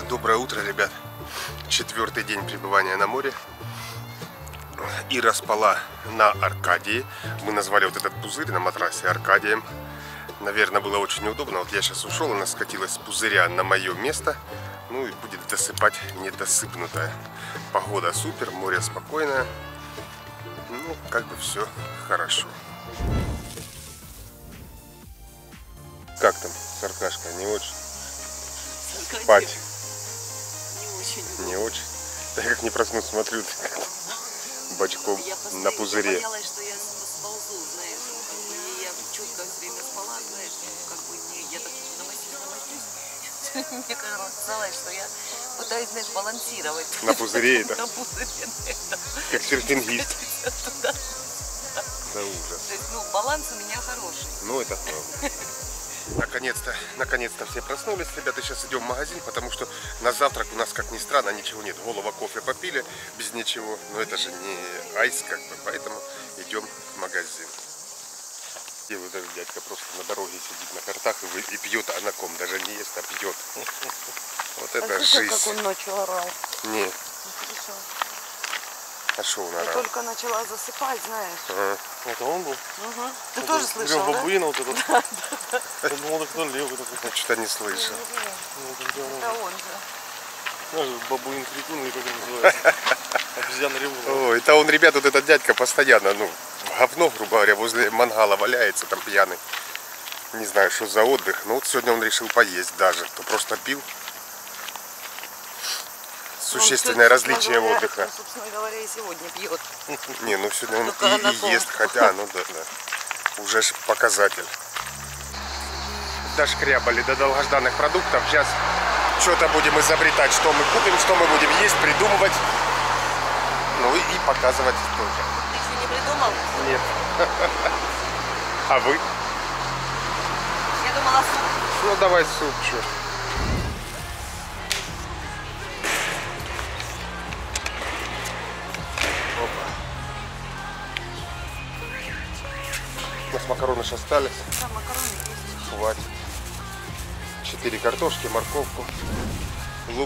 Доброе утро, ребят. 4-й день пребывания на море. Ира спала на Аркадии. Мы назвали вот этот пузырь на матрасе Аркадием. Наверное, было очень удобно. Вот я сейчас ушел, она скатилась с пузыря на мое место. Ну и будет досыпать недосыпнутое. Погода супер, море спокойное. Ну, как бы все хорошо. Как там с Аркашкой? Не очень? Спать? Не очень. Я как не проснусь, смотрю бочком на пузыре. Я боялась, что я сползу, знаешь. И я чутко все время спала, знаешь, как бы я так намастюсь. Мне казалось, что я пытаюсь, знаешь, балансировать. На пузыре это? На пузыре, да. Как серфингист. Да. Да ужас. То есть, ну, баланс у меня хороший. Ну, это правда. Наконец-то все проснулись, ребята, сейчас идем в магазин, потому что на завтрак у нас, как ни странно, ничего нет. Голова кофе попили, без ничего, но это же не айс, как бы, поэтому идем в магазин. И вот этот дядька просто на дороге сидит на картах и пьет, а на ком даже не ест, а пьет. Вот это жизнь. Как он ночью орал. Не. А что он орал? Я только начала засыпать, знаешь. Ага. Это он был? Угу. Ты тоже слышал, да? Бабуина вот этот. Я думал, кто левый такой. Я что-то не слышал. Это он же. Знаешь, бабуин крикун или как он называется? Обезьяна ревуна. О, это он, ребят, вот этот дядька постоянно, ну, говно, грубо говоря, возле мангала валяется, там пьяный. Не знаю, что за отдых, но вот сегодня он решил поесть даже, то просто пил. Существенное различие отдыха. Собственно говоря, и сегодня пьет. Не, ну сегодня он и ест, хотя, ну да. Уже ж показатель. Дошкрябали до долгожданных продуктов. Сейчас что-то будем изобретать, что мы купим, что мы будем есть, придумывать. Ну и показывать тоже. Ты еще не придумал? Нет. А вы? Я думала, суп. Ну давай суп, что. У нас макароны же остались. Да, макароны есть. Хватит. 4 картошки, морковку, лук.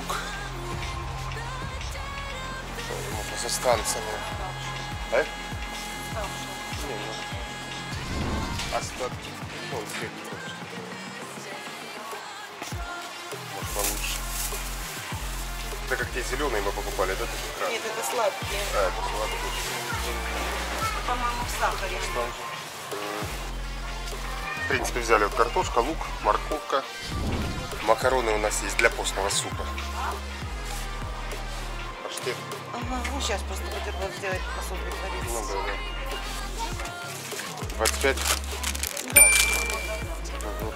Со станциями. Да? Не, ну. Остатки. Вон цвет. Может получше. Это как те зеленые мы покупали, да? Нет, это сладкие. А, это сладкие. По-моему, в сахаре. В принципе, взяли вот картошка, лук, морковка. Макароны у нас есть для постного супа. Паштет. Ага, ну сейчас просто бутерброд сделать, посуду притвориться. Ну да, да. 25? Да. Угу.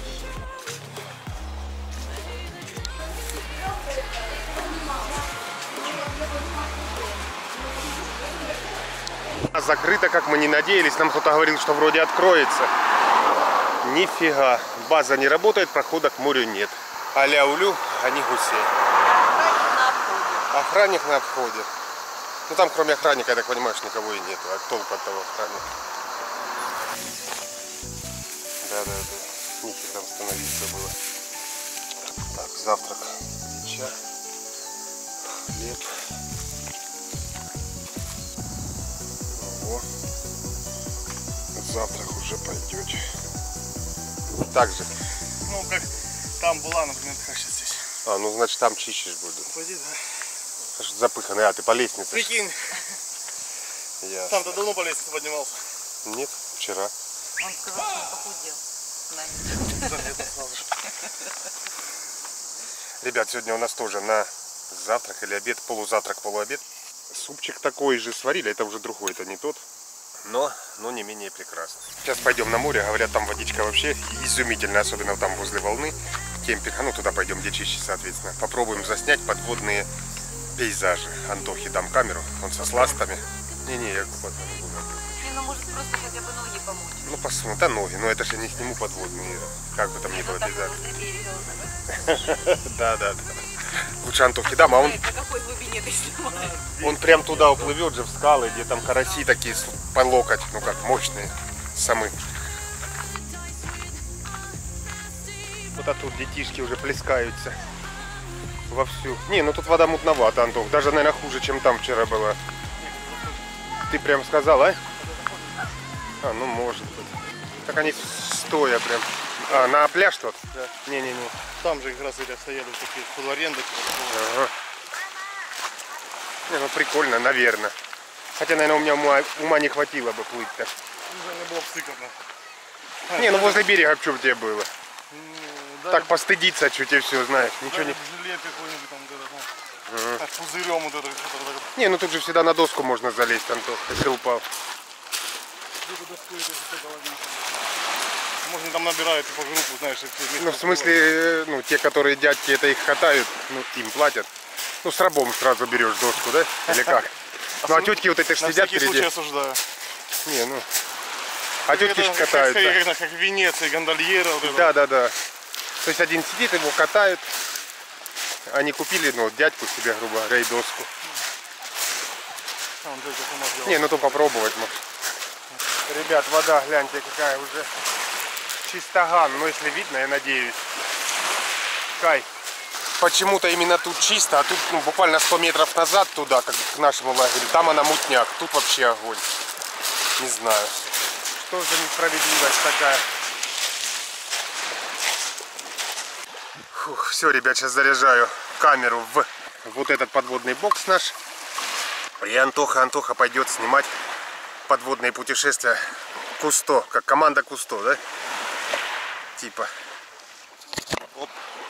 Закрыто, как мы не надеялись. Нам кто-то говорил, что вроде откроется. Нифига. База не работает, прохода к морю нет. Аля-улю, а не гусей. Охранник на обходе. Охранник на обходе. Ну там кроме охранника, я так понимаю, что никого и нет. А толку от того охранника? Да. Нихер там становиться было. Так, завтрак. Чай. Хлеб. Ого. Завтрак уже пойдет. Так же. Ну, как там была, например, как сейчас здесь. А, ну значит там чищешь буду. Пойди, да. Что запыханный, а ты по лестнице? Прикинь, Ясно. там-то давно по лестнице поднимался. Нет, вчера. Он сказал, что он похудел. С нами. Ребят, сегодня у нас тоже на завтрак или обед, полузавтрак, полуобед. Супчик такой же сварили, это уже другой, это не тот. Но не менее прекрасно. Сейчас пойдем на море, говорят, там водичка вообще изумительная, особенно там возле волны. Кемпинг, ну туда пойдем, где чище, соответственно. Попробуем заснять подводные пейзажи. Антохе дам камеру, он со сластами. Не, я купаться не буду. Не, ну может просто хотя бы ноги помочь. Ну посмотрим, да ноги, но это же не сниму подводные, как бы там ни было пейзаж. Да. Лучше Антохе дам, а он... На какой глубине ты снимаешь? Он прям туда уплывет же в скалы, где там караси такие по локоть, ну как мощные самы. Вот а тут детишки уже плескаются. вовсю. Не, ну тут вода мутновата, Антох. Даже, наверное, хуже, чем там вчера была. Ты прям сказал, а? А, ну может быть. Так они стоя прям. А, на пляж тот? Да. Не-не-не. Там же как раз эти стояли вот такие под арендой. Ага. Не, ну прикольно, наверное. Хотя, наверное, у меня ума не хватило бы плыть-то. Уже не было бы стыкотно. Не, ну возле берега что в тебе было? Да, Так постыдиться чуть и все, знаешь. Ничего не... жилет какой-нибудь там, вот это, пузырем вот это. Не, ну тут же всегда на доску можно залезть, Антох, если упал. Можно там набирают по группу, знаешь, и все вместе. Ну, в смысле, ну, те, которые дядьки это их катают, ну, им платят. Ну, с рабом сразу берешь доску, да? Или как? Ну, а тетки вот эти ж на сидят всякий случай впереди. осуждаю. Не, ну... А тетки ж Это катаются. как в Венеции, гондольера. Вот это. Да, да, да. То есть один сидит, его катают. Они купили, ну, дядьку себе, грубо говоря, и доску. А, он только сама сделала. Не, ну то попробовать, может. Ребят, вода, гляньте, какая уже чистоган. Ну, если видно, я надеюсь. Кай. Почему-то именно тут чисто, а тут ну, буквально 100 метров назад туда, как к нашему лагерю, там она мутняк. Тут вообще огонь. Не знаю. Что за несправедливость такая? Фух, все, ребят, сейчас заряжаю камеру в вот этот подводный бокс наш. И Антоха пойдет снимать подводные путешествия Кусто, как команда Кусто, да? Типа. Оп.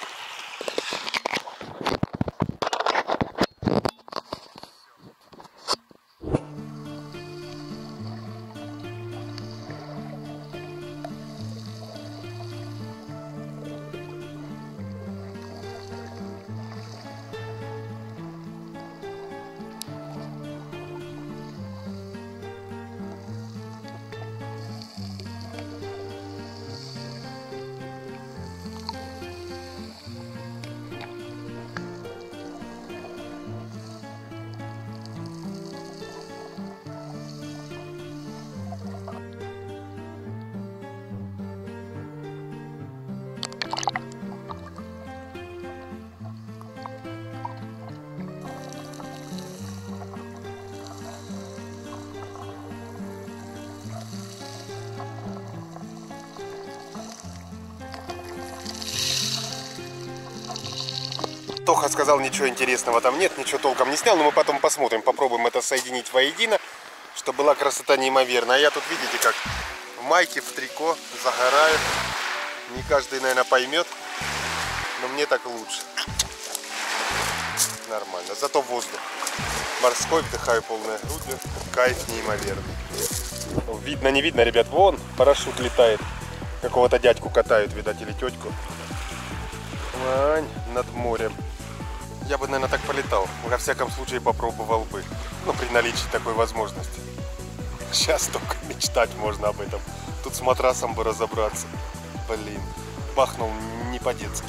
Тоха сказал, ничего интересного там нет, ничего толком не снял, но мы потом посмотрим, попробуем это соединить воедино, чтобы была красота неимоверная. А я тут, видите, как в майке, в трико, загораю. Не каждый, наверное, поймет, но мне так лучше. Нормально, зато воздух морской, вдыхаю полной грудью, кайф неимоверный. Видно, не видно, ребят, вон парашют летает, какого-то дядьку катают, видать, или тетку. Вань, над морем. Я бы, наверное, так полетал. Во всяком случае, попробовал бы. Ну, при наличии такой возможности. Сейчас только мечтать можно об этом. Тут с матрасом бы разобраться. Блин, пахнул не по-детски.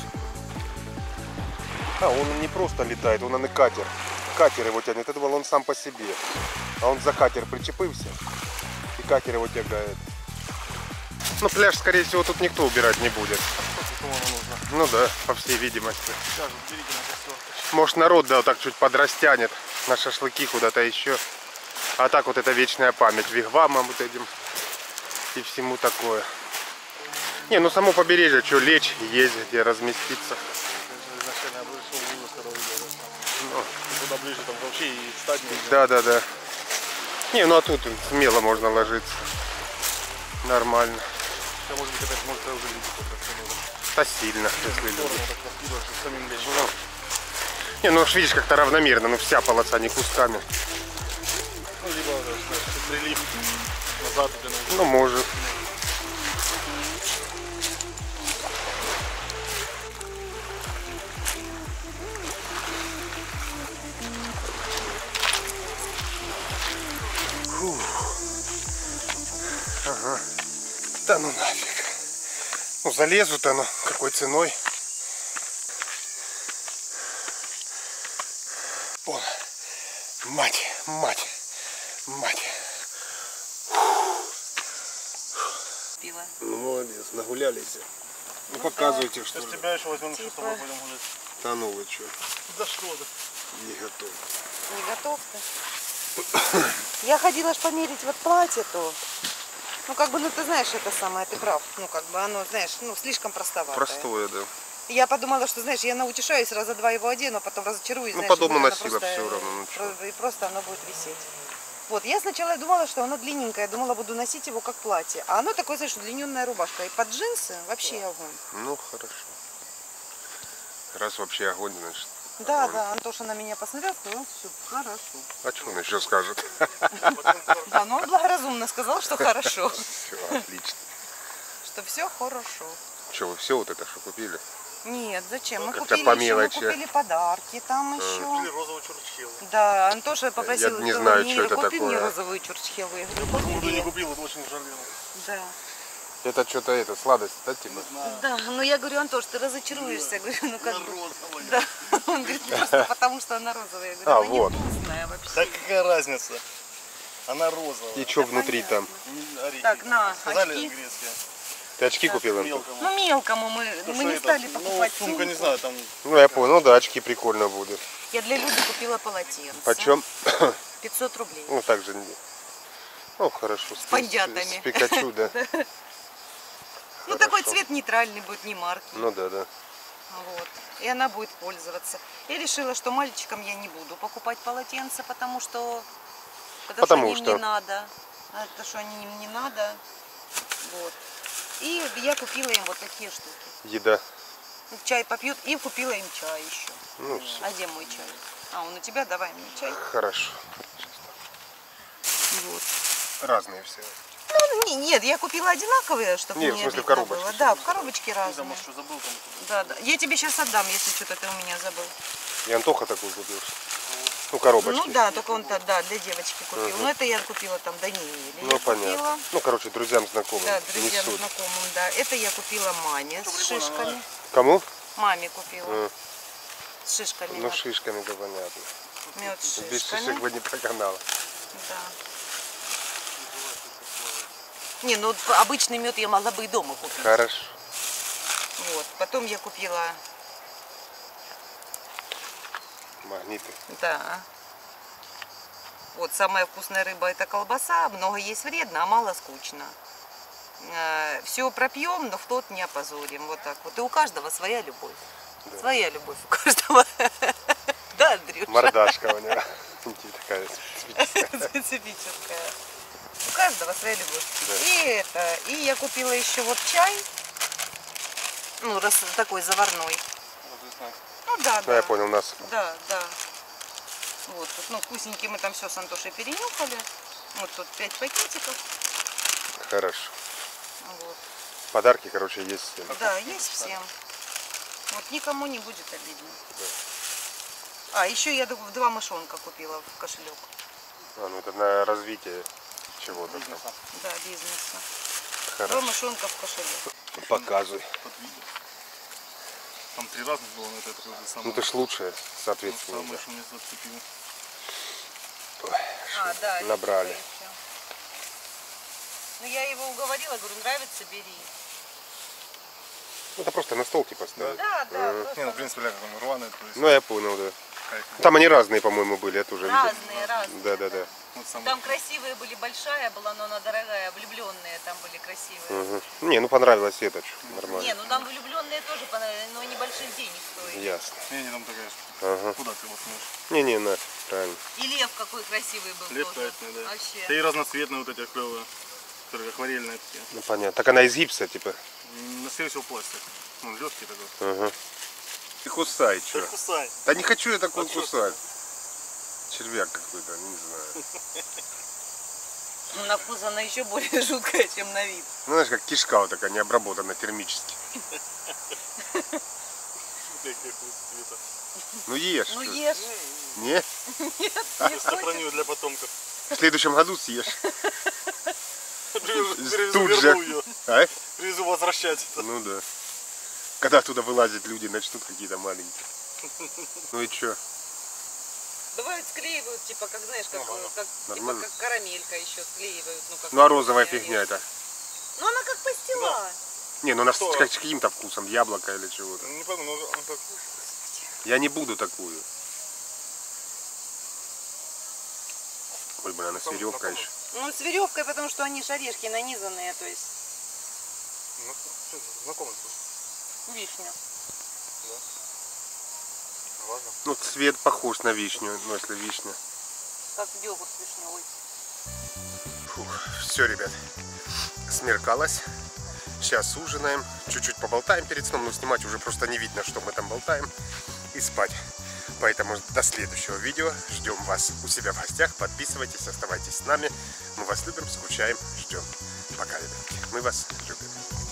А, он не просто летает, он и катер. Катер его тянет. Я думал, он сам по себе. А он за катер причепился. И катер его тягает. Ну, пляж, скорее всего, тут никто убирать не будет. Ну да, по всей видимости. Может, народ, да, вот так чуть подрастянет на шашлыки куда-то еще. А так вот это вечная память вигвамам вот этим и всему такое. Не, ну само побережье, что лечь, есть где разместиться. Ну, куда ближе, там вообще и стать нельзя. Да, да, да. Не, ну а тут смело можно ложиться. Нормально. Хотя, может быть, опять, может, я уже видел, как это. Да сильно, если люди. Самим лечь. Ну. Не, ну уж видишь, как-то равномерно, ну вся полоса, не кусками. Ну, либо, знаешь, прилив назад или назад. Ну, может. Фух. Ага. Да ну нафиг. Ну залезу-то, ну какой ценой? О, мать, мать, мать. Пиво. Ну молодец, нагулялись. Ну показывайте, что Сейчас ли. тебя еще возьмем, что с тобой пойдем гулять. Да ну вы что, Дошло, да. не готов. Не готов ты? Я ходила ж померить вот платье-то. Ну, как бы, ну, ты знаешь, это самое, ты прав. Ну, как бы оно, знаешь, ну, слишком простоватое. Простое, да. Я подумала, что, знаешь, я наутешаюсь, раза два его одену, а потом разочаруюсь, Ну, знаешь, по дому и будет оно носила просто, всё равно, ну, чё. и просто оно будет висеть. Вот, я сначала думала, что оно длинненькое, думала, буду носить его как платье. А оно такое, знаешь, удлиненная рубашка. И под джинсы вообще огонь. Ну, хорошо. Раз вообще огонь, значит. Да, огонь. да, Антоша на меня посмотрел, сказал, все, хорошо. А что он еще скажет? Да, но он благоразумно сказал, что хорошо. Все, отлично. Что все хорошо. Что, вы все вот это что купили? Нет, зачем? Мы Как-то купили по еще, мы мелочи. купили подарки там Или еще. розового чурчхела. Да, Антоша попросил, Я не сказал, знаю, «Мира, что это купи мне такое». розовую чурчхелу. Я говорю, Буду не купи. купил, вот очень жалел. Да. Это что-то это, сладость, да, типа? Да, ну я говорю, Антош, ты разочаруешься. Я говорю, ну как Она бы. розовая. Да. Он говорит, просто потому что она розовая. Я говорю, А, она вот. невкусная вообще. Так какая разница? Она розовая. И что внутри там? Орехи. Так, на, Сказали очки. грецкие. Ты очки купил? Антон? Мелкому. Ну мелкому мы Потому не что стали это, покупать ну, сумка, не сумку. знаю, там Ну, я понял, ну да, очки прикольно будет. Я для Люды купила полотенце. Почем? 500 рублей. Ну, так же. Ну, хорошо. С пандятами. С Пикачу, да. Ну такой цвет нейтральный будет, не марки. Ну да, да. Вот. И она будет пользоваться. Я решила, что мальчикам я не буду покупать полотенца, потому что Потому им что? не надо. А то, что они им не надо. Вот. И я купила им вот такие штуки. Еда. Чай попьют и купила им чай еще. Ну, всё. А где мой чай? А, он у тебя? Давай мне чай. Хорошо. Вот. Разные все. Ну, нет, я купила одинаковые, чтобы Нет, в мне смысле, в обидно коробочке. было. Да, в коробочке я, разные. может, что забыл там. Да, да. Я тебе сейчас отдам, если что-то ты у меня забыл. И Антоха такой купил. Ну, коробочки. Ну да, только он-то, да, для девочки купил. Но это я купила там Данииле. Ну, я понятно. купила. Ну, короче, друзьям, знакомым. Да, друзьям несут. знакомым, да. Это я купила маме с шишками. Кому? Маме купила. А, С шишками. ну, шишками-то понятно. Мед с Без шишками. шишек бы не проканала. Да. Не, ну обычный мед я могла бы и дома купить. Хорошо. Вот. Потом я купила, Магниты. да. Вот самая вкусная рыба это колбаса. Много есть вредно, а мало скучно. Все пропьем, но в тот не опозорим. Вот так вот. И у каждого своя любовь. Да. Своя любовь у каждого. Да, Андрюша? Мордашка у него. Такая специфическая. Специфическая. У каждого своя любовь. Да. И я купила еще вот чай. Ну, раз такой заварной. Ну да, Ну, да. я понял, нас. Да, да. Вот, тут, ну, вкусненькие мы там все с Антошей перенюхали. Вот тут 5 пакетиков. Хорошо. Вот. Подарки, короче, есть всем. Да, есть всем. Вот никому не будет обидно. Да. А, еще я 2 мышонка купила в кошелек. А, ну это на развитие чего-то там. Да, бизнеса. 2 Хорошо. мышонка в кошелек. Показывай. Там 3 разных было, но это такое самое. Ну ты ж лучшее, соответственно. Самое, да. что мне зацепило. Ой, А, да. набрали. еще. Ну, я его уговорила, говорю, нравится, бери. Ну, это просто на стол типа ставить. Да, да. просто Не, ну в принципе, ля, как он рваный, то есть Ну я понял, да. кайф. Там они разные, по-моему, были, я тоже видел. разные, разные. Да, да, да. Вот самое. Там красивые были, большая была, но она дорогая. Влюбленные там были красивые. Угу. Не, ну понравилось это, чё, Не, нормально. ну там влюбленные тоже понравились, но они больших денег стоили. Ясно. Не, там такая штука. Ага. Куда ты воткнешь? Не, на, правильно. И лев какой красивый был Лев тоже. кайфный, да. Вообще. Да и разноцветные вот эти клевые, которые акварельные такие. Ну понятно. Так она из гипса, типа. На скорее всего пластик. Ну, легкий такой. Ага. Ты кусай, Да чё. кусай. Да не хочу я такой А чё кусать. Червяк какой-то, не знаю. Ну, на вкус она еще более жуткая, чем на вид. Ну знаешь, как кишка вот такая, не обработана термически. Цвета. Ну ешь. Ну что? ешь. Не? Не Сохраню для потомков. В следующем году съешь. Привезу, Тут же. верну ее. А? Привезу возвращать. Ну да. Когда оттуда вылазят люди, начнут какие-то маленькие. Ну и чё? Бывают склеивают, типа, как знаешь, как, типа, Нормально. как карамелька еще склеивают. Ну, как Ну а розовая орехи. фигня это? Ну она как пастила. Не, ну она с Что? каким-то вкусом, яблоко или чего-то. Не пойму, но он как... Я не буду такую. Ой, блин, она с веревкой еще. Ну, с веревкой, потому что они же орешки нанизанные, то есть Ну, знакомый вкус. вишня. Да. Важно. Ну, цвет похож на вишню, ну, если вишня. Как йогурт вишневый. Все, ребят, смеркалось. Сейчас ужинаем, чуть-чуть поболтаем перед сном, но снимать уже просто не видно, что мы там болтаем, и спать. Поэтому до следующего видео ждем вас у себя в гостях. Подписывайтесь, оставайтесь с нами. Мы вас любим, скучаем, ждем. Пока, ребятки. Мы вас любим.